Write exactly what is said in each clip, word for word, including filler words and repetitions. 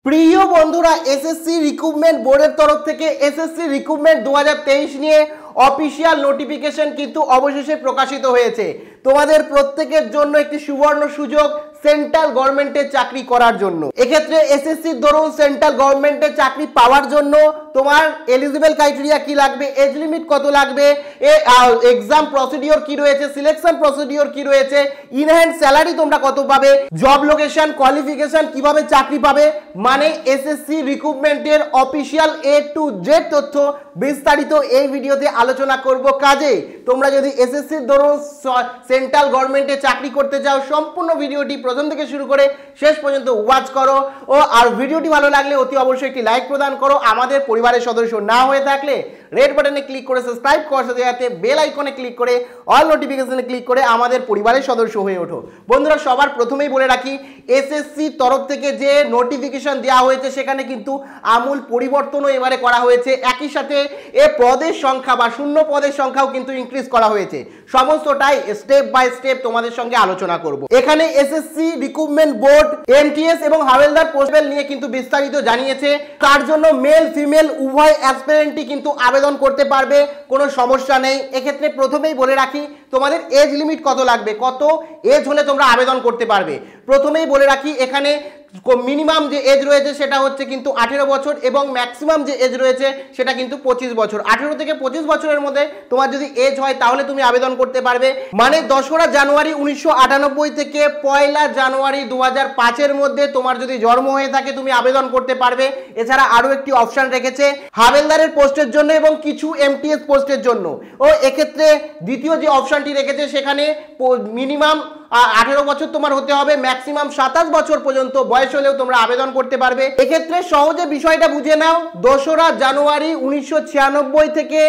প্রিয় বন্ধুরা, SSC recruitment বোর্ডের তরফ থেকে এসএসসি রিক্রুটমেন্ট দু হাজার তেইশ নিয়ে অফিসিয়াল নোটিফিকেশন কিন্তু অবশেষে প্রকাশিত হয়েছে। তোমাদের প্রত্যেকের জন্য একটি সুবর্ণ সুযোগ সেন্ট্রাল গভর্নমেন্টের চাকরি করার জন্য। এক্ষেত্রে এসএসসির ধরুন সেন্ট্রাল গভর্নমেন্টের চাকরি পাওয়ার জন্য তোমার এলিজিবল ক্রাইটেরিয়া কি লাগবে, এজ লিমিট কত লাগবে, এক্সাম প্রসিডিওর কি রয়েছে, সিলেকশন প্রসিডিওর কি রয়েছে, ইনহ্যান্ড স্যালারি তোমরা কত পাবে, জব লোকেশন, কোয়ালিফিকেশন, কিভাবে চাকরি পাবে, মানে এসএসসি রিক্রুটমেন্টের অফিসিয়াল এ টু জেড তথ্য বিস্তারিত এই ভিডিওতে আলোচনা করব। কাজে তোমরা যদি এসএসসির ধরুন সেন্ট্রাল গভর্নমেন্টে চাকরি করতে চাও, সম্পূর্ণ ভিডিওটি প্রথম থেকে শুরু করে শেষ পর্যন্ত ওয়াচ করো। ও আর ভিডিওটি ভালো লাগলে অতি অবশ্যই একটি লাইক প্রদান করো। আমাদের পরিবারের সদস্য না হয়ে থাকলে রেড বাটনে ক্লিক করে সাবস্ক্রাইব করার সাথে সাথে বেল আইকনে ক্লিক করে অল নোটিফিকেশনে ক্লিক করে আমাদের পরিবারের সদস্য হয়ে ওঠো। বন্ধুরা, সবার প্রথমেই বলে রাখি, এসএসসি তরফ থেকে যে নোটিফিকেশন দেওয়া হয়েছে সেখানে কিন্তু আমূল পরিবর্তনও এবারে করা হয়েছে। একই সাথে এ পদের সংখ্যা বা শূন্য পদের সংখ্যাও কিন্তু ইনক্রিজ করা হয়েছে। সমস্তটাই স্টেপ বাই স্টেপ তোমাদের সঙ্গে আলোচনা করব। এখানে এসএসসি রিক্রুটমেন্ট বোর্ড এমটিএস এবং হাওলদার পোস্টবেল নিয়ে কিন্তু বিস্তারিত জানিয়েছে। তার জন্য মেল ফিমেল উভয় অ্যাসপিরেন্টই কিন্তু আবেদন করতে পারবে, কোনো সমস্যা নেই। এক্ষেত্রে প্রথমেই বলে রাখি, তোমাদের এজ লিমিট কত লাগবে, কত এজ হলে তোমরা আবেদন করতে পারবে। প্রথমেই বলে রাখি, এখানে মিনিমাম যে এজ রয়েছে সেটা হচ্ছে কিন্তু আঠেরো বছর এবং ম্যাক্সিমাম যে এজ রয়েছে সেটা কিন্তু পঁচিশ বছর। আঠেরো থেকে পঁচিশ বছরের মধ্যে তোমার যদি এজ হয় তাহলে তুমি আবেদন করতে পারবে। মানে দোসরা জানুয়ারি উনিশশো আটানব্বই থেকে পয়লা জানুয়ারি দু হাজার পাঁচের মধ্যে তোমার যদি জন্ম হয়ে থাকে তুমি আবেদন করতে পারবে। এছাড়া আরও একটি অপশান রেখেছে হাবেলদারের পোস্টের জন্য এবং কিছু এমটিএস পোস্টের জন্য। ও এক্ষেত্রে দ্বিতীয় যে অপশানটি রেখেছে সেখানে মিনিমাম আঠেরো বছর তোমার হতে হবে, ম্যাক্সিমাম সাতাশ বছর পর্যন্ত বয়স হলেও তোমরা আবেদন করতে পারবে। এক্ষেত্রে সহজে বিষয়টা বুঝে নাও, দোসরা জানুয়ারি উনিশশো ছিয়ানব্বই থেকে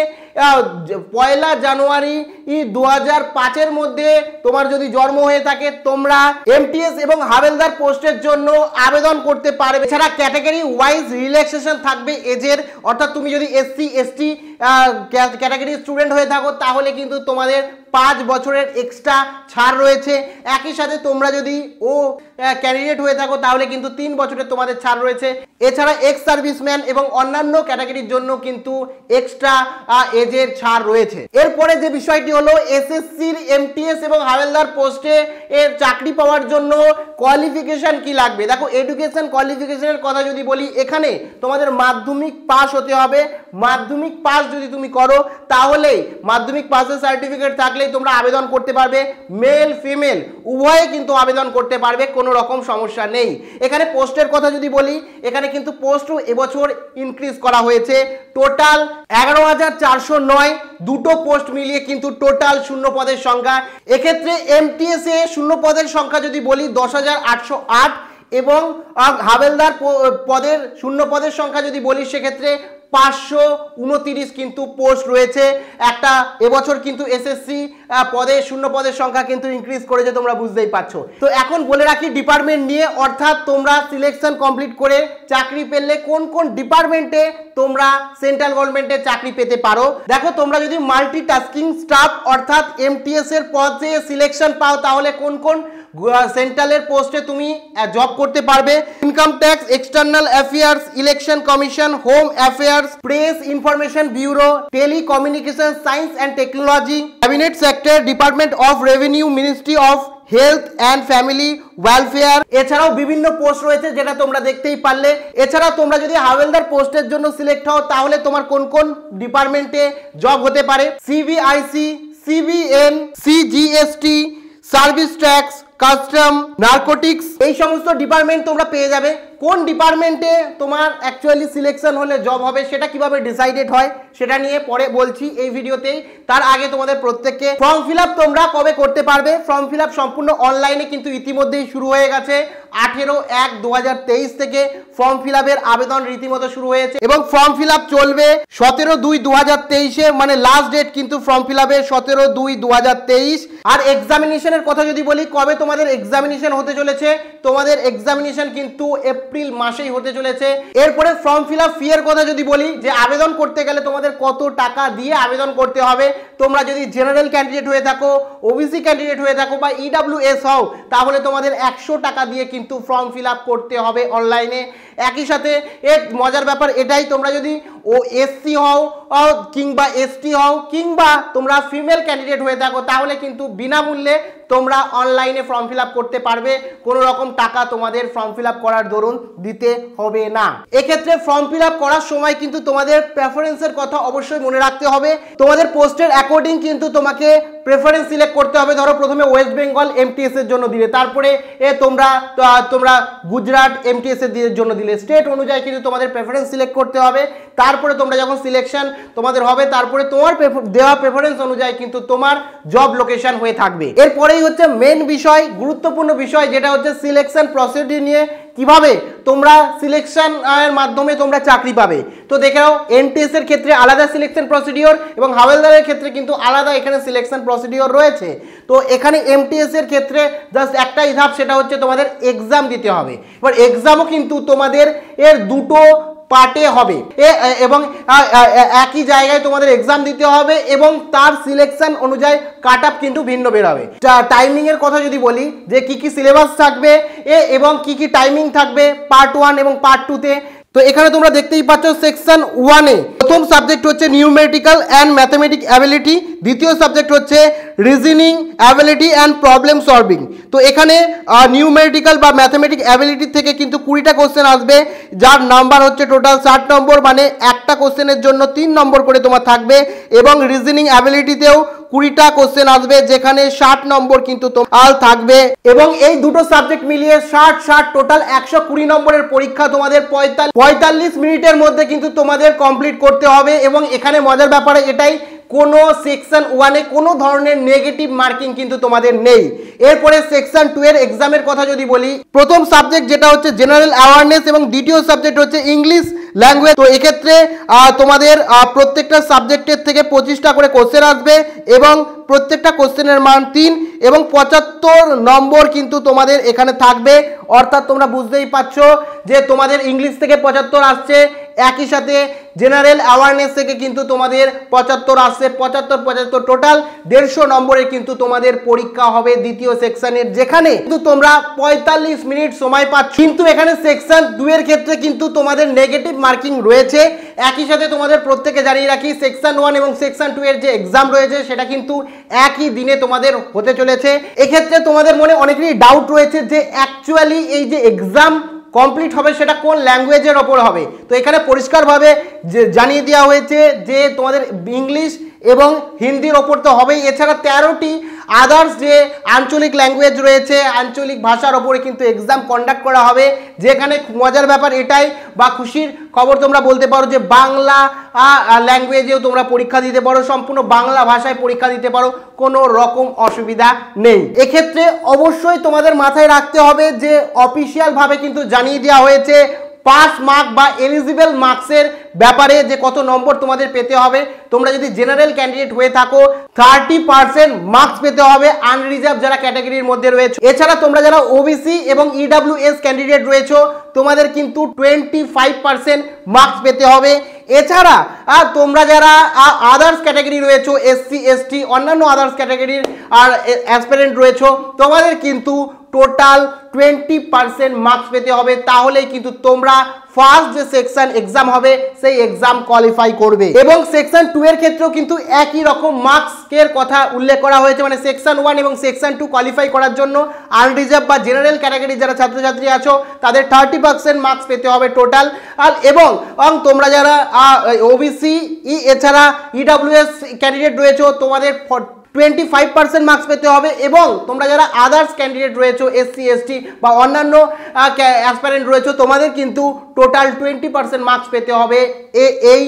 পয়লা জানুয়ারি দু হাজার পাঁচের মধ্যে তোমার যদি জন্ম হয়ে থাকে তোমরা এমটিএস এবং হাবেলদার পোস্টের জন্য আবেদন করতে পারবে। এছাড়া ক্যাটাগরি ওয়াইজ রিল্যাক্সেশন থাকবে এজের, অর্থাৎ তুমি যদি এসসি এসটি ক্যাটাগরি স্টুডেন্ট হয়ে থাকো তাহলে কিন্তু তোমাদের পাঁচ বছরের এক্সট্রা ছাড় রয়েছে। একই সাথে তোমরা যদি ও ক্যান্ডিডেট হয়ে থাকো তাহলে কিন্তু তিন বছরের তোমাদের ছাড় রয়েছে। এছাড়া এক্স সার্ভিসম্যান এবং অন্যান্য ক্যাটাগরির জন্য কিন্তু এক্সট্রা এজের ছাড় রয়েছে। এরপরে যে বিষয়টি হলো, এসএসসির এমটিএস এবং হাওলদার পোস্টে এর চাকরি পাওয়ার জন্য কোয়ালিফিকেশন কি লাগবে। দেখো, এডুকেশন কোয়ালিফিকেশনের কথা যদি বলি, এখানে তোমাদের মাধ্যমিক পাস হতে হবে। মাধ্যমিক পাস যদি তুমি করো তাহলে মাধ্যমিক পাসের সার্টিফিকেট থাকলেই তোমরা আবেদন করতে পারবে। মেল ফিমেল উভয়ে কিন্তু আবেদন করতে পারবে, কোনো রকম সমস্যা নেই। এখানে পোস্টের কথা যদি বলি, এখানে কিন্তু পোস্টও এবছর ইনক্রিজ করা হয়েছে। টোটাল এগারো হাজার চারশো নয়, দুটো পোস্ট মিলিয়ে কিন্তু টোটাল শূন্য পদের সংখ্যা। এক্ষেত্রে এমটিএস এ শূন্য পদের সংখ্যা যদি বলি দশ হাজার আটশো আট এবং হাবেলদার পদের শূন্য পদের সংখ্যা যদি বলি সেক্ষেত্রে পাঁচশো উনতিরিশ কিন্তু পোস্ট রয়েছে। একটা এবছর কিন্তু এসএসসি পদে শূন্য পদের সংখ্যা কিন্তু ইনক্রিজ করেছে, তোমরা বুঝতেই পারছো। তো এখন বলে রাখি ডিপার্টমেন্ট নিয়ে, অর্থাৎ তোমরা সিলেকশন কমপ্লিট করে চাকরি পেলে কোন কোন ডিপার্টমেন্টে তোমরা সেন্ট্রাল গভর্নমেন্টের চাকরি পেতে পারো। দেখো, তোমরা যদি মাল্টিটাস্কিং স্টাফ অর্থাৎ এমটিএস এর পদে সিলেকশন পাও তাহলে কোন কোন সেন্ট্রালের পোস্টে তুমি জব করতে পারবে। Income tax, external affairs, election commission, home affairs, press information bureau, telecommunication science and technology, cabinet sector, department of revenue, ministry of health and family welfare. এছাড়াও বিভিন্ন পোস্ট রয়েছে যেটা তোমরা দেখতেই পারলে। এছাড়াও তোমরা যদি হাওলদার পোস্টের জন্য সিলেক্ট হও তাহলে তোমার কোন কোন ডিপার্টমেন্টে জব হতে পারে। CBIC, CBN, CGST, service tax, custom, narcotics, এই সমস্ত ডিপার্টমেন্ট তোমরা পেয়ে যাবে। কোন ডিপার্টমেন্টে তোমার অ্যাকচুয়ালি সিলেকশন হলে জব হবে সেটা কিভাবে ডিসাইডেড হয় সেটা নিয়ে পরে বলছি এই ভিডিওতেই। তার আগে তোমাদের প্রত্যেককে ফর্ম ফিল আপ তোমরা কবে করতে পারবে। ফর্ম ফিল আপ সম্পূর্ণ অনলাইনে কিন্তু ইতিমধ্যেই শুরু হয়ে গেছে। আঠেরো এক দু হাজার তেইশ থেকে ফর্ম ফিল আপের আবেদন রীতিমতো শুরু হয়েছে এবং ফর্ম ফিল আপ চলবে সতেরো দুই দু হাজার তেইশে, মানে লাস্ট ডেট কিন্তু ফর্ম ফিল আপের সতেরো দুই দু হাজার তেইশ। আর এক্সামিনেশনের কথা যদি বলি, কবে তোমাদের এক্সামিনেশন হতে চলেছে, তোমাদের এক্সামিনেশন কিন্তু এপ্রিল মাসেই হতে চলেছে। এরপরে ফর্ম ফিল আপ ফি এর কথা যদি বলি, যে আবেদন করতে গেলে তোমাদের কত টাকা দিয়ে আবেদন করতে হবে। তোমরা যদি জেনারেল ক্যান্ডিডেট হয়ে থাকো, ওবিসি ক্যান্ডিডেট হয়ে থাকো বা ইডাব্লিউএস হও তাহলে তোমাদের একশো টাকা দিয়ে কিন্তু ফর্ম ফিল আপ করতে হবে অনলাইনে। একই সাথে এর মজার ব্যাপার এটাই, তোমরা যদি ও এসসি হও কিংবা এসটি হও কিংবা তোমরা ফিমেল ক্যান্ডিডেট হয়ে থাকো তাহলে কিন্তু বিনামূল্যে তোমরা অনলাইনে ফর্ম ফিল আপ করতে পারবে, কোনো রকম টাকা তোমাদের ফর্ম ফিল আপ করার দরুন দিতে হবে না। এক্ষেত্রে ফর্ম ফিল আপ করার সময় কিন্তু তোমাদের প্রেফারেন্সের কথা অবশ্যই মনে রাখতে হবে। তোমাদের পোস্টের অ্যাকর্ডিং কিন্তু তোমাকে প্রেফারেন্স সিলেক্ট করতে হবে। ধরো প্রথমে ওয়েস্ট বেঙ্গল এমটিএস এর জন্য দিলে, তারপরে এ তোমরা তোমরা গুজরাট এমটিএস এর জন্য দিলে, স্টেট অনুযায়ী কিন্তু তোমাদের প্রেফারেন্স সিলেক্ট করতে হবে। তারপরে তোমরা যখন সিলেকশন তোমাদের হবে তারপরে তোমার দেওয়া প্রেফারেন্স অনুযায়ী কিন্তু তোমার জব লোকেশন হয়ে থাকবে। এরপরেই হচ্ছে মেন বিষয়, গুরুত্বপূর্ণ বিষয়, যেটা হচ্ছে সিলেকশন প্রসিডিউর নিয়ে কিভাবে তোমরা সিলেকশন এর মাধ্যমে তোমরা চাকরি পাবে। তো দেখে নাও এনটিএস এর ক্ষেত্রে আলাদা সিলেকশন প্রসিডিওর এবং হাওলদারের ক্ষেত্রে কিন্তু আলাদা এখানে সিলেকশন প্রসিডিওর রয়েছে। তো এখানে এমটিএস এর ক্ষেত্রে জাস্ট একটাই ধাপ, সেটা হচ্ছে তোমাদের এক্সাম দিতে হবে। এবার এক্সামও কিন্তু তোমাদের এর দুটো পার্টে হবে এবং একই জায়গায় তোমাদের এক্সাম দিতে হবে এবং তার সিলেকশন অনুযায়ী কাট আপ কিন্তু ভিন্ন বের হবে। টাইমিং এর কথা যদি বলি যে কি কি সিলেবাস থাকবে এবং কি কি টাইমিং থাকবে পার্ট ওয়ান এবং পার্ট টু তে, তো এখানে তোমরা দেখতেই পাচ্ছ সেকশন ওয়ানে প্রথম সাবজেক্ট হচ্ছে নিউমেরিক্যাল অ্যান্ড ম্যাথমেটিক অ্যাবিলিটি, দ্বিতীয় সাবজেক্ট হচ্ছে reasoning ability and problem solving. তো এখানে নিউমেরিক্যাল বা ম্যাথমেটিক অ্যাবিলিটি থেকে কিন্তু কুড়িটা কোশ্চেন আসবে, যার নাম্বার হচ্ছে টোটাল ষাট নম্বর, মানে একটা কোশ্চেনের জন্য তিন নম্বর করে তোমার থাকবে। এবং রিজনিং অ্যাবিলিটিতেও কুড়িটা কোশ্চেন আসবে, যেখানে ষাট নম্বর কিন্তু তোমার থাকবে। এবং এই দুটো সাবজেক্ট মিলিয়ে ষাট ষাট টোটাল একশো কুড়ি নম্বরের পরীক্ষা তোমাদের পঁয়তাল্লিশ পঁয়তাল্লিশ মিনিটের মধ্যে কিন্তু তোমাদের কমপ্লিট করতে হবে। এবং এখানে মজার ব্যাপারে এটাই, কোনো সেকশন ওয়ানে কোনো ধরনের নেগেটিভ মার্কিং কিন্তু তোমাদের নেই। এরপরে সেকশন টু এর এক্সামের কথা যদি বলি, প্রথম সাবজেক্ট যেটা হচ্ছে জেনারেল অ্যাওয়ারনেস এবং দ্বিতীয় সাবজেক্ট হচ্ছে ইংলিশ ল্যাঙ্গুয়েজ। তো এক্ষেত্রে তোমাদের প্রত্যেকটা সাবজেক্টের থেকে পঁচিশটা করে কোশ্চেন আসবে এবং প্রত্যেকটা কোশ্চেনের মান তিন এবং পঁচাত্তর নম্বর কিন্তু তোমাদের এখানে থাকবে। অর্থাৎ তোমরা বুঝতেই পারছো যে তোমাদের ইংলিশ থেকে পঁচাত্তর আসছে, একই সাথে জেনারেল অ্যাওয়ারনেস থেকে কিন্তু তোমাদের পঁচাত্তর আসছে, পঁচাত্তর পঁচাত্তর টোটাল দেড়শো নম্বরের কিন্তু তোমাদের পরীক্ষা হবে দ্বিতীয় সেকশনের, যেখানে কিন্তু তোমরা পঁয়তাল্লিশ মিনিট সময় পাচ্ছ। কিন্তু এখানে সেকশন দুই এর ক্ষেত্রে কিন্তু তোমাদের নেগেটিভ মার্কিং রয়েছে। একই সাথে তোমাদের প্রত্যেকে জানিয়ে রাখি, সেকশন ওয়ান এবং সেকশন টু এর যে এক্সাম রয়েছে সেটা কিন্তু একই দিনে তোমাদের হতে চলেছে। এক্ষেত্রে তোমাদের মনে অনেকেরই ডাউট রয়েছে যে অ্যাকচুয়ালি এই যে এক্সাম কমপ্লিট হবে সেটা কোন ল্যাঙ্গুয়েজের ওপর হবে। তো এখানে পরিষ্কারভাবে যে জানিয়ে দেওয়া হয়েছে যে তোমাদের ইংলিশ এবং হিন্দির ওপর তো হবেই, এছাড়া তেরোটি আদার্স যে আঞ্চলিক ল্যাঙ্গুয়েজ রয়েছে, আঞ্চলিক ভাষার ওপরে কিন্তু এক্সাম কন্ডাক্ট করা হবে। যেখানে মজার ব্যাপার এটাই বা খুশির খবর তোমরা বলতে পারো যে বাংলা ল্যাঙ্গুয়েজেও তোমরা পরীক্ষা দিতে পারো, সম্পূর্ণ বাংলা ভাষায় পরীক্ষা দিতে পারো, কোনো রকম অসুবিধা নেই। এক্ষেত্রে অবশ্যই তোমাদের মাথায় রাখতে হবে যে অফিসিয়ালভাবে কিন্তু জানিয়ে দেওয়া হয়েছে পাস মার্ক বা এলিজিবল মার্কসের ব্যাপারে যে কত নম্বর তোমাদের পেতে হবে। তোমরা যদি জেনারেল ক্যান্ডিডেট হয়ে থাকো থার্টি পার্সেন্ট মার্কস পেতে হবে, আনরিজার্ভ যারা ক্যাটাগরির মধ্যে রয়েছে। এছাড়া তোমরা যারা ওবিসি এবং ইডাব্লিউএস ক্যান্ডিডেট রয়েছো তোমাদের কিন্তু টোয়েন্টি ফাইভ পার্সেন্ট মার্কস পেতে হবে। এছাড়া তোমরা যারা আদার্স ক্যাটাগরি রয়েছো, এসসি এসটি অন্যান্য আদার্স ক্যাটাগরির আর অ্যাসপিরেন্ট রয়েছো, তোমাদের কিন্তু টোটাল টোয়েন্টি পার্সেন্ট মার্কস পেতে হবে। তাহলেই কিন্তু তোমরা ফার্স্ট যে সেকশন এক্সাম হবে সেই এক্সাম কোয়ালিফাই করবে। এবং সেকশন টু এর ক্ষেত্রেও কিন্তু একই রকম মার্কসের কথা উল্লেখ করা হয়েছে, মানে সেকশন ওয়ান এবং সেকশন টু কোয়ালিফাই করার জন্য আনরিজার্ভ বা জেনারেল ক্যাটাগরি যারা ছাত্রছাত্রী আছো তাদের থার্টি পার্সেন্ট মার্কস পেতে হবে টোটাল। আর এবং তোমরা যারা ওবিসি ই এছাড়া ইডাব্লিউএস ক্যান্ডিডেট রয়েছো তোমাদের টোয়েন্টি ফাইভ পার্সেন্ট মার্কস পেতে হবে। এবং তোমরা যারা আদার্স ক্যান্ডিডেট রয়েছো, এসসি এসটি বা অন্যান্য অ্যাসপারেন্ট রয়েছো, তোমাদের কিন্তু টোটাল টোয়েন্টি পার্সেন্ট মার্কস পেতে হবে এই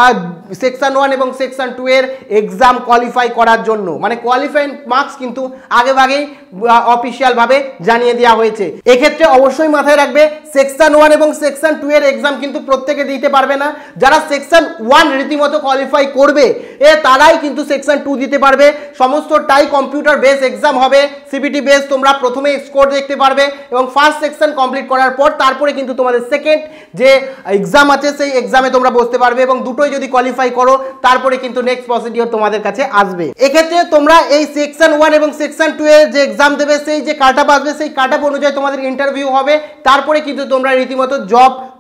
সেকশন ওয়ান এবং সেকশন টু এর এক্সাম কোয়ালিফাই করার জন্য। মানে কোয়ালিফাইং মার্কস কিন্তু আগেভাগেই অফিসিয়ালভাবে জানিয়ে দেওয়া হয়েছে। এক্ষেত্রে অবশ্যই মাথায় রাখবে সেকশন ওয়ান এবং সেকশন টু এর এক্সাম কিন্তু প্রত্যেকে দিতে পারবে না। যারা সেকশন ওয়ান রীতিমতো কোয়ালিফাই করবে এ তারাই কিন্তু সেকশন টু দিতে পারবে। সমস্তটাই কম্পিউটার বেস এক্সাম হবে, সিবিটি বেস। তোমরা প্রথমে স্কোর দেখতে পারবে এবং ফার্স্ট সেকশন কমপ্লিট করার পর তারপরে কিন্তু তোমাদের সেকেন্ড যে এক্সাম আছে সেই এক্সামে তোমরা বসতে পারবে এবং দুটোই যদি কোয়ালিফাই করো তারপরে কিন্তু নেক্সট প্রসিডিওর তোমাদের কাছে আসবে। এক্ষেত্রে তোমরা এই সেকশন ওয়ান এবং সেকশন টু এর যে এক্সাম দেবে সেই যে কাট আপ আসবে সেই কাট আপ অনুযায়ী তোমাদের ইন্টারভিউ হবে, তারপরে কিন্তু তোমরা রীতিমতো জব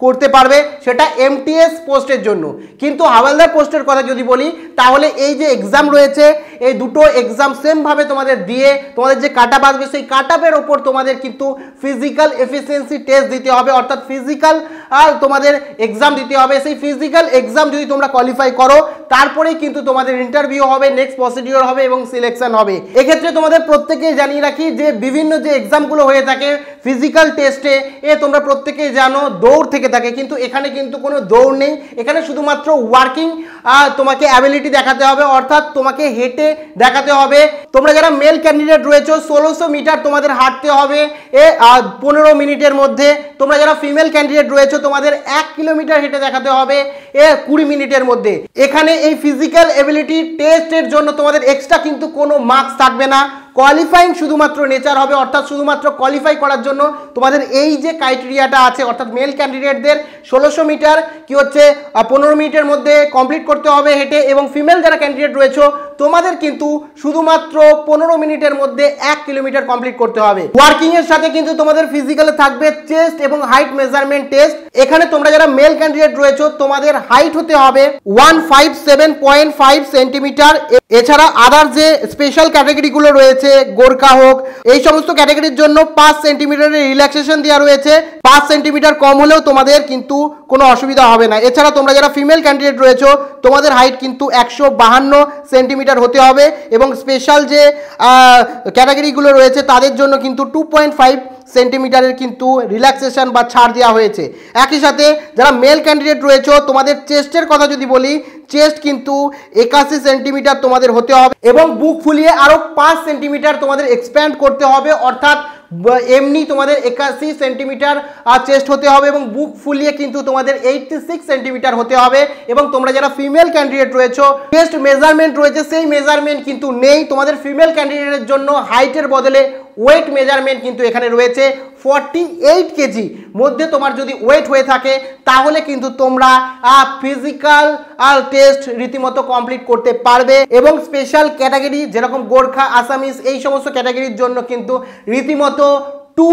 করতে পারবে, সেটা এমটিএস পোস্টের জন্য। কিন্তু হাওলদার পোস্টের কথা যদি বলি তাহলে এই যে এক্সাম রয়েছে এই দুটো এক্সাম সেমভাবে তোমাদের দিয়ে তোমাদের যে কাট আপ আসবে সেই কাট আপের ওপর তোমাদের কিন্তু ফিজিক্যাল এফিসিয়েন্সি টেস্ট দিতে হবে, অর্থাৎ ফিজিক্যাল আর তোমাদের এক্সাম দিতে হবে। সেই ফিজিক্যাল এক্সাম যদি তোমরা কোয়ালিফাই করো তারপরেই কিন্তু তোমাদের ইন্টারভিউ হবে, নেক্সট প্রসিডিওর হবে এবং সিলেকশন হবে। এক্ষেত্রে তোমাদের প্রত্যেকেই জানিয়ে রাখি যে বিভিন্ন যে এক্সামগুলো হয়ে থাকে ফিজিক্যাল টেস্টে এ তোমরা প্রত্যেকেই জানো দৌড় থেকে থাকে, কিন্তু এখানে কিন্তু কোনো দৌড় নেই, এখানে শুধুমাত্র ওয়ার্কিং তোমাকে অ্যাবিলিটি দেখাতে হবে, অর্থাৎ তোমাকে হেঁটে দেখাতে হবে। তোমরা যারা মেল ক্যান্ডিডেট রয়েছে ষোলোশো মিটার তোমাদের হাঁটতে হবে এ পনেরো মিনিটের মধ্যে। তোমরা যারা ফিমেল ক্যান্ডিডেট রয়েছে তোমাদের এক কিলোমিটার হেঁটে দেখাতে হবে এ কুড়ি মিনিটের মধ্যে। এখানে এই ফিজিক্যাল এবিলিটি টেস্টের জন্য তোমাদের এক্সট্রা কিন্তু কোনো মার্কস থাকবে না, কোয়ালিফাইং শুধুমাত্র নেচার হবে, অর্থাৎ শুধুমাত্র কোয়ালিফাই করার জন্য তোমাদের এই যে ক্রাইটেরিয়াটা আছে, অর্থাৎ মেল ক্যান্ডিডেটদের ষোলোশো মিটার কি হচ্ছে পনেরো মিনিটের মধ্যে কমপ্লিট করতে হবে হেঁটে, এবং ফিমেল যারা ক্যান্ডিডেট রয়েছে তোমাদের কিন্তু শুধুমাত্র পনেরো মিনিটের মধ্যে এক কিলোমিটার কমপ্লিট করতে হবে। ওয়ার্কিং এর সাথে কিন্তু তোমাদের ফিজিক্যালে থাকবে চেস্ট এবং হাইট মেজারমেন্ট টেস্ট। এখানে তোমরা যারা মেল ক্যান্ডিডেট রয়েছে তোমাদের হাইট হতে হবে one five seven point five centimetre. এছাড়া আদার যে স্পেশাল ক্যাটাগরিগুলো রয়েছে গোর্খা হোক এই সমস্ত ক্যাটাগরির জন্য পাঁচ সেন্টিমিটারের রিল্যাক্সেশন দেওয়া রয়েছে, পাঁচ সেন্টিমিটার কম হলেও তোমাদের কিন্তু কোনো অসুবিধা হবে না। এছাড়া তোমরা যারা ফিমেল ক্যান্ডিডেট রয়েছে তোমাদের হাইট কিন্তু একশো বাহান্ন সেন্টিমিটার হতে হবে, এবং স্পেশাল যে ক্যাটাগরিগুলো রয়েছে তাদের জন্য কিন্তু টু পয়েন্ট ফাইভ সেন্টিমিটারের কিন্তু রিল্যাক্সেশন বা ছাড় দেওয়া হয়েছে। একই সাথে যারা মেল ক্যান্ডিডেট রয়েছে তোমাদের চেস্টের কথা যদি বলি চেস্ট কিন্তু একাশি সেন্টিমিটার তোমাদের হতে হবে, এবং বুক ফুলিয়ে আরও পাঁচ সেন্টিমিটার তোমাদের এক্সপ্যান্ড করতে হবে, অর্থাৎ এমনি তোমাদের একাশি সেন্টিমিটার চেস্ট হতে হবে এবং বুক ফুলিয়ে কিন্তু তোমাদের এইটটি সিক্স সেন্টিমিটার হতে হবে। এবং তোমরা যারা ফিমেল ক্যান্ডিডেট রয়েছে চেস্ট মেজারমেন্ট রয়েছে সেই মেজারমেন্ট কিন্তু নেই, তোমাদের ফিমেল ক্যান্ডিডেটের জন্য হাইটের বদলে ওয়েট মেজারমেন্ট কিন্তু এখানে রয়েছে ফর্টি এইট কেজি মধ্যে তোমার যদি ওয়েট হয়ে থাকে তাহলে কিন্তু তোমরা ফিজিক্যাল টেস্ট রীতিমতো কমপ্লিট করতে পারবে। এবং স্পেশাল ক্যাটাগরি যেরকম গোর্খা আসামিস এই সমস্ত ক্যাটাগরির জন্য কিন্তু রীতিমতো টু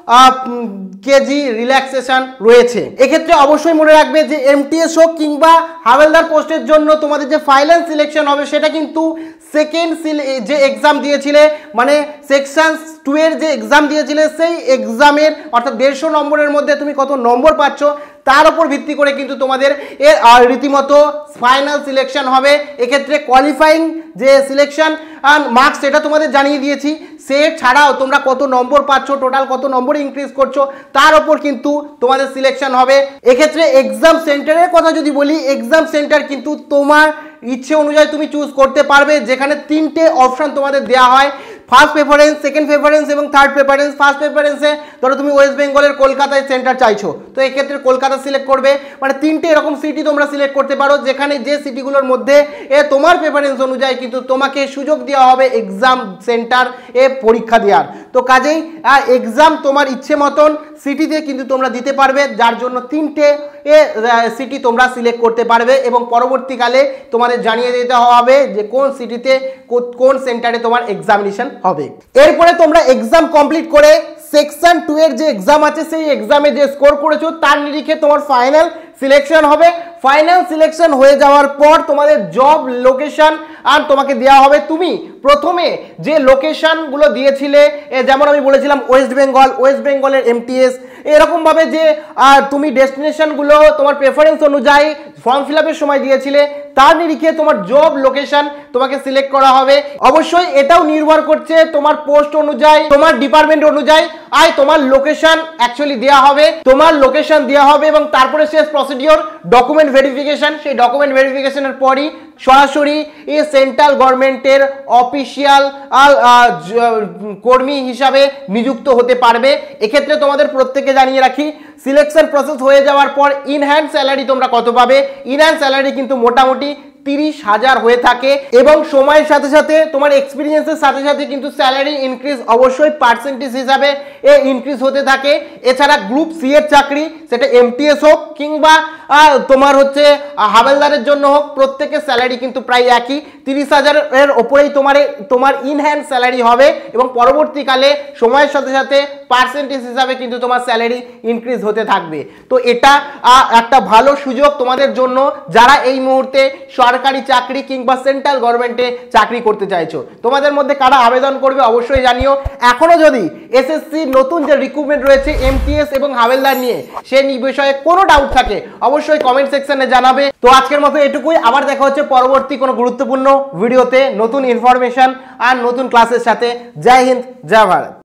কেজি রিল্যাক্সেশন রয়েছে। এক্ষেত্রে অবশ্যই মনে রাখবে যে এমটিএস হোক কিংবা হাওলদার পোস্টের জন্য তোমাদের যে ফাইনাল সিলেকশন হবে সেটা কিন্তু সেকেন্ড যে এক্সাম দিয়েছিলে মানে সেকশন টু এর যে এক্সাম দিয়েছিলে সেই এক্সামের অর্থাৎ দেড়শো নম্বরের মধ্যে তুমি কত নম্বর পাচ্ছ তার উপর ভিত্তি করে কিন্তু তোমাদের এর রীতিমতো ফাইনাল সিলেকশন হবে। এক্ষেত্রে কোয়ালিফাইং যে সিলেকশন মার্কস সেটা তোমাদের জানিয়ে দিয়েছি, সে ছাড়াও তোমরা কত নম্বর পাচ্ছ টোটাল কত নম্বর ইনক্রিজ করছো তার উপর কিন্তু তোমাদের সিলেকশন হবে। এক্ষেত্রে এক্সাম সেন্টারের কথা যদি বলি এক্সাম সেন্টার কিন্তু তোমার ইচ্ছে অনুযায়ী তুমি চুজ করতে পারবে, যেখানে তিনটে অপশন তোমাদের দেওয়া হয়, ফার্স্ট প্রেফারেন্স, সেকেন্ড প্রেফারেন্স এবং থার্ড প্রেফারেন্স। ফার্স্ট প্রেফারেন্সে ধরো তুমি ওয়েস্ট বেঙ্গলের কলকাতায় সেন্টার চাইছো তো এক্ষেত্রে কলকাতা সিলেক্ট করবে, মানে তিনটে এরকম সিটি তোমরা সিলেক্ট করতে পারো, যেখানে যে সিটিগুলোর মধ্যে এ তোমার প্রেফারেন্স অনুযায়ী কিন্তু তোমাকে সুযোগ দেওয়া হবে এক্সাম সেন্টার এ পরীক্ষা দেওয়ার। তো কাজেই এক্সাম তোমার ইচ্ছে মতন সিটিতে কিন্তু তোমরা দিতে পারবে, যার জন্য তিনটে এ সিটি তোমরা সিলেক্ট করতে পারবে এবং পরবর্তীকালে তোমাদের জানিয়ে দিতে হবে যে কোন সিটিতে কোন সেন্টারে তোমার এক্সামিনেশন হবে। এরপরে তোমরা এক্সাম কমপ্লিট করে সেকশন টু এর যে এক্সাম আছে সেই এক্সামে যে স্কোর করেছো তার নিরিখে তোমার ফাইনাল সিলেকশন হবে। ফাইনাল সিলেকশন হয়ে যাওয়ার পর তোমাদের জব লোকেশন আর তোমাকে দেওয়া হবে। তুমি প্রথমে যে লোকেশনগুলো দিয়েছিলে যেমন আমি বলেছিলাম ওয়েস্ট বেঙ্গল, ওয়েস্ট বেঙ্গলের এমটিএস, এরকমভাবে যে তুমি ডেস্টিনেশনগুলো তোমার প্রেফারেন্স অনুযায়ী ফর্ম ফিল আপের সময় দিয়েছিলে তার নিরিখে তোমার জব লোকেশন তোমাকে সিলেক্ট করা হবে। অবশ্যই এটাও নির্ভর করছে তোমার পোস্ট অনুযায়ী, তোমার ডিপার্টমেন্ট অনুযায়ী আর তোমার লোকেশন অ্যাকচুয়ালি দেওয়া হবে, তোমার লোকেশন দেওয়া হবে এবং তারপরে শেষ প্রসিডিওর ডকুমেন্ট ভেরিফিকেশন। সেই ডকুমেন্ট ভেরিফিকেশনের পরই সরাসরি এই সেন্ট্রাল গভর্নমেন্টের অফিসিয়াল কর্মী হিসাবে নিযুক্ত হতে পারবে। এক্ষেত্রে তোমাদের প্রত্যেককে জানিয়ে রাখি সিলেকশন প্রসেস হয়ে যাওয়ার পর ইনহ্যান্ড স্যালারি তোমরা কত পাবে। ইনহ্যান্ড স্যালারি কিন্তু মোটামুটি তিরিশ হাজার হয়ে থাকে এবং সময়ের সাথে সাথে তোমার এক্সপিরিয়েন্সের সাথে সাথে কিন্তু স্যালারি ইনক্রিজ অবশ্যই পার্সেন্টেজ হিসাবে এ ইনক্রিজ হতে থাকে। এছাড়া গ্রুপ সি এর চাকরি সেটা এমটিএস হোক কিংবা তোমার হচ্ছে হাওলদারের জন্য হোক প্রত্যেকের স্যালারি কিন্তু প্রায় একই, তিরিশ হাজারের ওপরেই তোমার তোমার ইন হ্যান্ড স্যালারি হবে এবং পরবর্তীকালে সময়ের সাথে সাথে পার্সেন্টেজ হিসাবে কিন্তু তোমার স্যালারি ইনক্রিজ হতে থাকবে। তো এটা একটা ভালো সুযোগ তোমাদের জন্য যারা এই মুহূর্তে সরকারি চাকরি কিংবা সেন্ট্রাল গভর্নমেন্টে চাকরি করতে চাইছো। তোমাদের মধ্যে কারা আবেদন করবে অবশ্যই জানিও। এখনো যদি এসএসসির নতুন যে রিক্রুটমেন্ট রয়েছে এমটিএস এবং হাওলদার নিয়ে সে বিষয়ে কোনো ডাউট থাকে অবশ্যই কমেন্ট সেকশনে জানাবে। তো আজকের মতো এটুকুই, আবার দেখা হচ্ছে পরবর্তী কোনো গুরুত্বপূর্ণ ভিডিওতে নতুন ইনফরমেশন আর নতুন ক্লাসের সাথে। জয় হিন্দ, জয় ভারত।